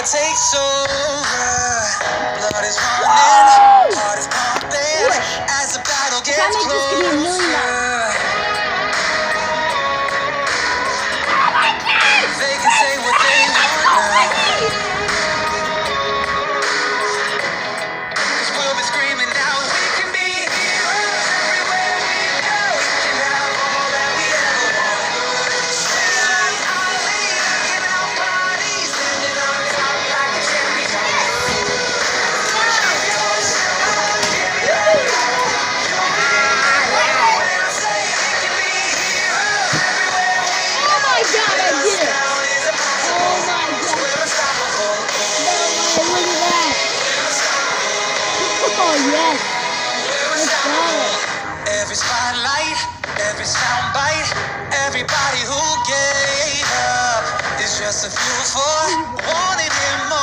takes over. Blood is running, heart is pumping as the battle gets closer. They can say what they want now, 'cause we'll be screaming out, we can be heroes everywhere we go. We can have all that we ever want. Sing like Ali, rocking out parties, standing on top like a champion. Yes. Let's go. Every spotlight, every soundbite, everybody who gave up is just a fuel for wanting him more.